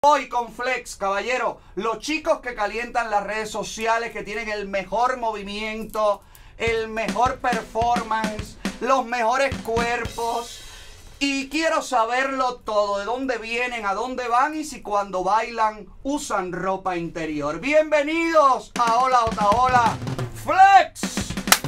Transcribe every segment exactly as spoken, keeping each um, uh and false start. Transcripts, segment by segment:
Hoy con Flex, caballero, los chicos que calientan las redes sociales, que tienen el mejor movimiento, el mejor performance, los mejores cuerpos. Y quiero saberlo todo, de dónde vienen, a dónde van y si cuando bailan usan ropa interior. Bienvenidos a Hola Otaola Flex.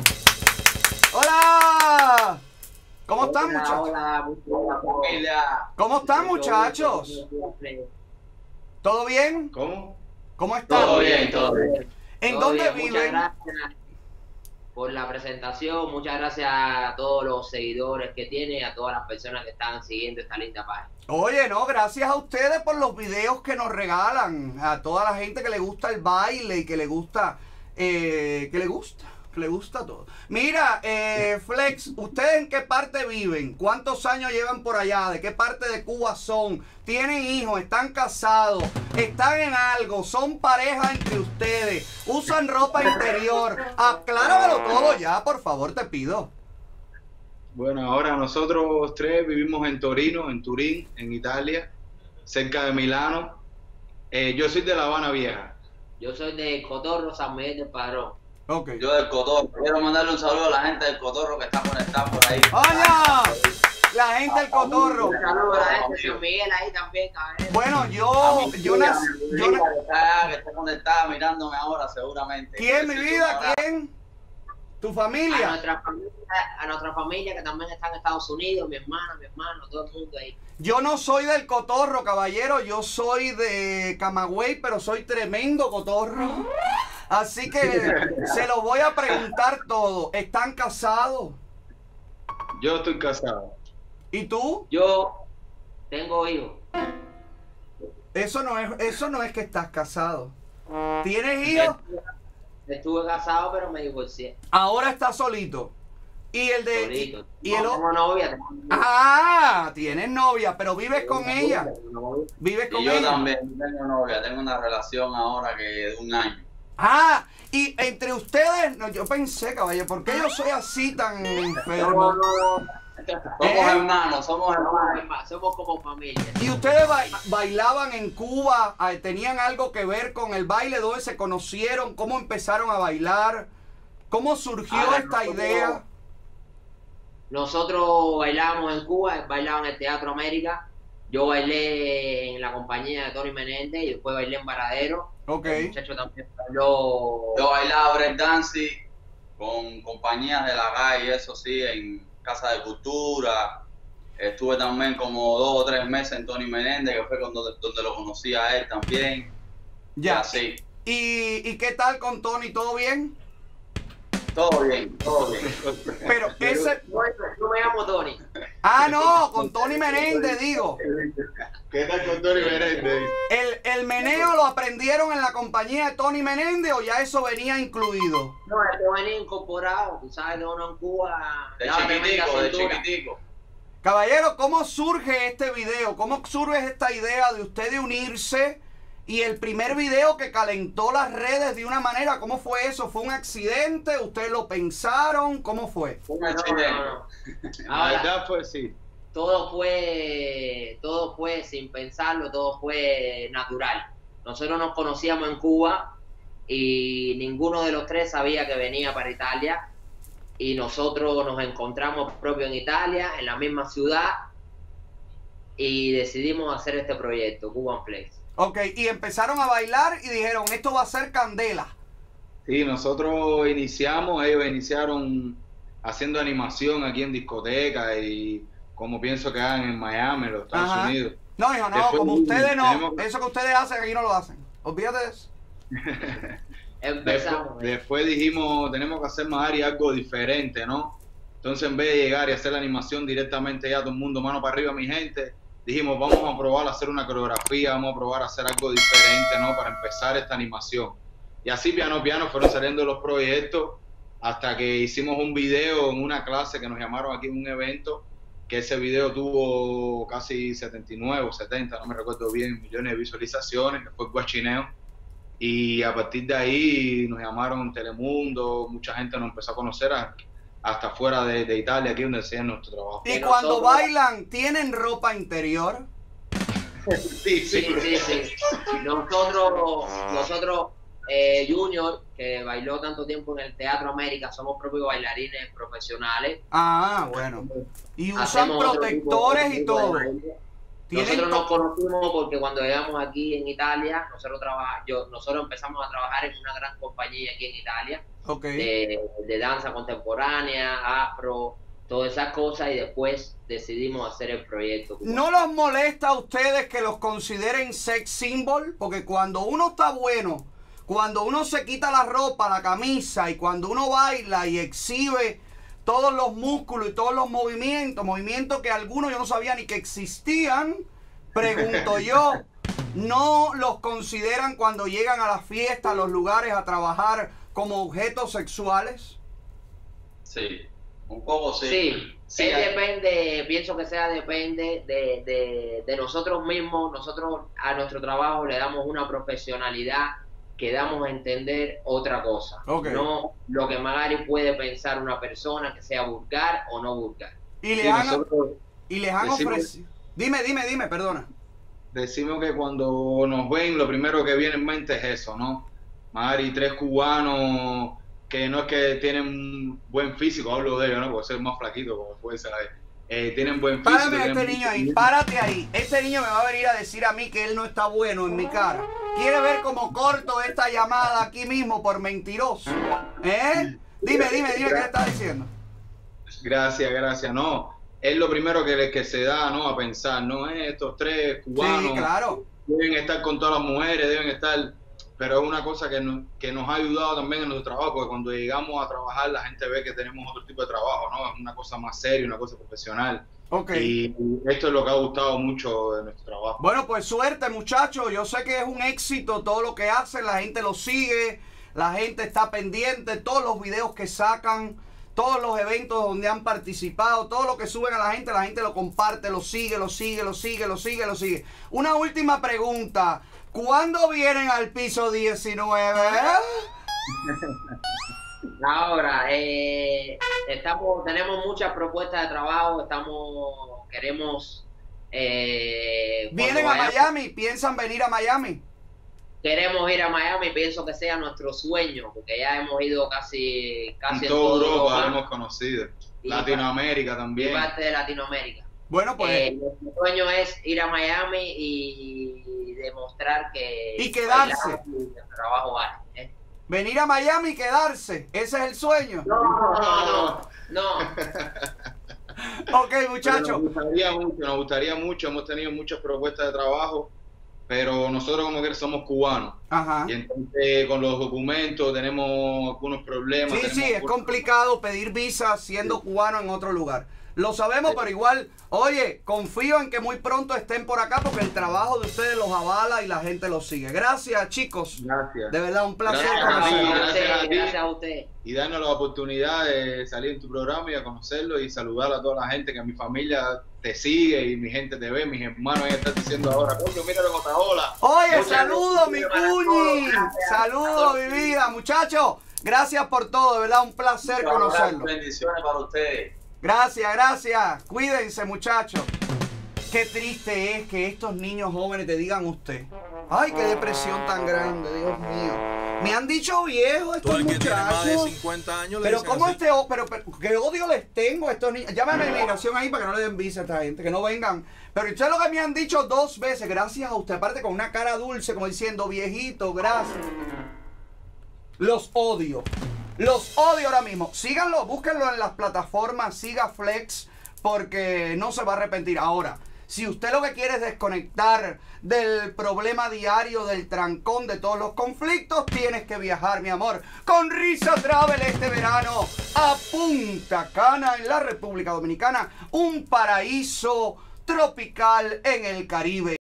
Hola. ¿Cómo Hola, están, muchachos? Hola, hola, familia. ¿Cómo están, muchachos? ¿Todo bien? ¿Cómo? ¿Cómo están? Todo bien, todo bien. ¿En Todo dónde bien, viven? Muchas gracias por la presentación, muchas gracias a todos los seguidores que tiene, a todas las personas que están siguiendo esta linda página. Oye, no, gracias a ustedes por los videos que nos regalan, a toda la gente que le gusta el baile y que le gusta, eh, que le gusta, que le gusta todo. Mira, eh, Flex, ¿ustedes en qué parte viven? ¿Cuántos años llevan por allá? ¿De qué parte de Cuba son? ¿Tienen hijos? ¿Están casados? ¿Están en algo? ¿Son pareja entre ustedes? ¿Usan ropa interior? Acláramelo todo ya, por favor, te pido. Bueno, ahora nosotros tres vivimos en Torino, en Turín, en Italia, cerca de Milano. Eh, yo soy de La Habana Vieja. Yo soy de Cotorro, San Miguel del Padrón. Ok. Yo del Cotorro. Quiero mandarle un saludo a la gente del Cotorro que está conectada por ahí. ¡Hola! La gente del Cotorro. Un saludo a la gente de San Miguel ahí también, cabrón. Bueno, A yo, mi yo tía, nací, a mi yo tía na- que está, que está conectada mirándome ahora seguramente. ¿Quién, mi Necesito vida? un abrazo. ¿Quién? ¿Tu A familia? nuestra familia, a nuestra familia que también está en Estados Unidos, mi hermana, mi hermano, todo el mundo ahí. Yo no soy del Cotorro, caballero, yo soy de Camagüey, pero soy tremendo cotorro. Así que se lo voy a preguntar todo. ¿Están casados? Yo estoy casado. ¿Y tú? Yo tengo hijos. Eso no es, eso no es que estás casado. ¿Tienes hijos? Estuve casado, pero me divorcié. Ahora estás solito. Y el de... Solito. Y el No, o- tengo novia, tengo novia. Ah, tienes novia, pero vives con ella. Vives con Y yo ella. también tengo novia, tengo una relación ahora que de un año. Ah, y entre ustedes, no, yo pensé, caballero, ¿por qué yo soy así tan enfermo? Somos ¿Eh? hermanos, somos hermanos. Somos, somos como familia. ¿Y ustedes ba- bailaban en Cuba? Ah, ¿tenían algo que ver con el baile? ¿Dónde se conocieron? ¿Cómo empezaron a bailar? ¿Cómo surgió Ah, esta nosotros- idea? Nosotros bailábamos en Cuba, bailaba en el Teatro América. Yo bailé en la compañía de Tony Menéndez y después bailé en Varadero. Ok. El muchacho también bailó. Yo bailaba breakdancing con compañías de la calle, eso sí, en Casa de Cultura. Estuve también como dos o tres meses en Tony Menéndez, que fue cuando, donde lo conocí a él también. Y Ya. así. ¿Y, ¿Y qué tal con Tony? ¿Todo bien? Todo bien, todo bien. Pero ese... Yo, yo me llamo Tony. Ah, no, con Tony Menéndez, digo. ¿Qué tal con Tony Menéndez? ¿El, ¿El meneo lo aprendieron en la compañía de Tony Menéndez o ya eso venía incluido? No, este venía incorporado. Tú sabes que uno en Cuba. De daba tremenda chiquitico, de cintura. chiquitico. Caballero, ¿cómo surge este video? ¿Cómo surge esta idea de usted de unirse? Y el primer video que calentó las redes de una manera, ¿cómo fue eso? ¿Fue un accidente? ¿Ustedes lo pensaron? ¿Cómo fue? Un No, accidente. no, no. La Ahora, verdad fue sí. todo fue, todo fue sin pensarlo, todo fue natural. Nosotros nos conocíamos en Cuba y ninguno de los tres sabía que venía para Italia y nosotros nos encontramos propio en Italia, en la misma ciudad y decidimos hacer este proyecto, Cuban Flex. Ok, y empezaron a bailar y dijeron, esto va a ser candela. Sí, nosotros iniciamos, ellos iniciaron haciendo animación aquí en discotecas y como pienso que hagan en Miami, en los Estados Ajá. Unidos. No, hijo, no, Después como ustedes no. tenemos- Eso que ustedes hacen aquí no lo hacen. Olvídate de eso. Empezamos. Después, después dijimos, tenemos que hacer más área algo diferente, ¿no? Entonces, en vez de llegar y hacer la animación directamente ya todo el mundo, mano para arriba, mi gente, dijimos, vamos a probar a hacer una coreografía, vamos a probar a hacer algo diferente, ¿no? Para empezar esta animación. Y así, piano a piano, fueron saliendo los proyectos hasta que hicimos un video en una clase que nos llamaron aquí en un evento, que ese video tuvo casi setenta y nueve o setenta, no me recuerdo bien, millones de visualizaciones, que fue Guachineo. Y a partir de ahí nos llamaron Telemundo, mucha gente nos empezó a conocer a- hasta fuera de, de Italia, aquí donde sea nuestro trabajo. Y Que cuando nosotros- bailan, ¿tienen ropa interior? Sí, Sí, sí, sí. Nosotros, nosotros eh, Junior, que bailó tanto tiempo en el Teatro América, somos propios bailarines profesionales. Ah, bueno. Y usan Hacemos otro protectores tipo- y tipo de todo. baile. Tienen Nosotros nos to- conocimos porque cuando llegamos aquí en Italia, nosotros traba- yo, nosotros empezamos a trabajar en una gran compañía aquí en Italia, Ok. de, de danza contemporánea, afro, todas esas cosas, y después decidimos hacer el proyecto. ¿No los molesta a ustedes que los consideren sex symbol? Porque cuando uno está bueno, cuando uno se quita la ropa, la camisa, y cuando uno baila y exhibe todos los músculos y todos los movimientos, movimientos que algunos yo no sabía ni que existían, pregunto yo, ¿no los consideran cuando llegan a las fiestas, a los lugares, a trabajar como objetos sexuales? Sí, un poco sí. Sí, Sí, él hay- depende, pienso que sea depende de, de, de nosotros mismos. Nosotros a nuestro trabajo le damos una profesionalidad que damos a entender otra cosa. Ok. No lo que Magari puede pensar una persona que sea vulgar o no vulgar. Y les Sí, han, nosotros y les han decimos- ofrecido... Dime, dime, dime, perdona. decimos que cuando nos ven, lo primero que viene en mente es eso, ¿no? Mari, tres cubanos que no es que tienen buen físico, hablo de ellos, ¿no? Porque soy más flaquito, como puede ser. Eh, tienen buen físico. Párame a tienen este buen niño ahí, movimiento. párate ahí. Este niño me va a venir a decir a mí que él no está bueno en mi cara. ¿Quiere ver cómo corto esta llamada aquí mismo por mentiroso? ¿Eh? Dime, dime, dime qué le está diciendo. Gracias, gracias. No, es lo primero que, le- que se da, ¿no? A pensar, ¿no? Eh, estos tres cubanos Sí, claro. deben estar con todas las mujeres, deben estar... Pero es una cosa que nos, que nos ha ayudado también en nuestro trabajo, porque cuando llegamos a trabajar la gente ve que tenemos otro tipo de trabajo, ¿no? Es una cosa más seria, una cosa profesional. Ok. Y esto es lo que ha gustado mucho de nuestro trabajo. Bueno, pues suerte, muchachos. Yo sé que es un éxito todo lo que hacen. La gente lo sigue, la gente está pendiente, todos los videos que sacan, todos los eventos donde han participado, todo lo que suben a la gente, la gente lo comparte, lo sigue, lo sigue, lo sigue, lo sigue, lo sigue. Una última pregunta. ¿Cuándo vienen al piso diecinueve? Ahora, eh, estamos, tenemos muchas propuestas de trabajo, estamos, queremos... Eh, ¿Vienen cuando a vayamos- Miami? ¿Piensan venir a Miami? Queremos ir a Miami, pienso que sea nuestro sueño, porque ya hemos ido casi, casi En en toda toda Europa lo Europa hemos conocido. Y Latinoamérica y también. parte de Latinoamérica. Bueno, pues... Eh, nuestro sueño es ir a Miami y demostrar que Y quedarse. bailamos y el trabajo vale. ¿eh? venir a Miami y quedarse. Ese es el sueño. No, no, no, no. Ok, Pero muchachos. nos gustaría mucho, nos gustaría mucho. Hemos tenido muchas propuestas de trabajo, pero nosotros como que somos cubanos. Ajá. Y entonces con los documentos tenemos algunos problemas. Sí, tenemos sí, es algunos- complicado pedir visa siendo cubano en otro lugar. Lo sabemos, pero igual, oye, confío en que muy pronto estén por acá porque el trabajo de ustedes los avala y la gente los sigue. Gracias, chicos. Gracias. De verdad, un placer Gracias a ti, conocerlos. gracias a ti. Gracias a usted. Y darnos la oportunidad de salir en tu programa y a conocerlo y saludar a toda la gente que mi familia te sigue y mi gente te ve, mis hermanos ahí están diciendo ahora, coño, míralo en otra ola. Oye, Muchas saludos, mi gracias para cuñi. todos, gracias. Saludos, mi vida. Muchachos, gracias por todo, de verdad, un placer conocerlos. Bendiciones para ustedes. Gracias, gracias. Cuídense, muchachos. Qué triste es que estos niños jóvenes te digan usted. Ay, qué depresión tan grande, Dios mío. Me han dicho viejo Todo estos el que tiene más de muchachos. cincuenta años le Pero dicen cómo así. este, o- pero, pero qué odio les tengo a estos niños. Llámame a inmigración ahí para que no le den visa a esta gente, que no vengan. Pero ustedes lo que me han dicho dos veces, gracias a usted, aparte con una cara dulce, como diciendo, viejito, gracias. Los odio. Los odio ahora mismo. Síganlo, búsquenlo en las plataformas, siga Flex, porque no se va a arrepentir. Ahora, si usted lo que quiere es desconectar del problema diario, del trancón, de todos los conflictos, tienes que viajar, mi amor, con Risa Travel este verano a Punta Cana, en la República Dominicana, un paraíso tropical en el Caribe.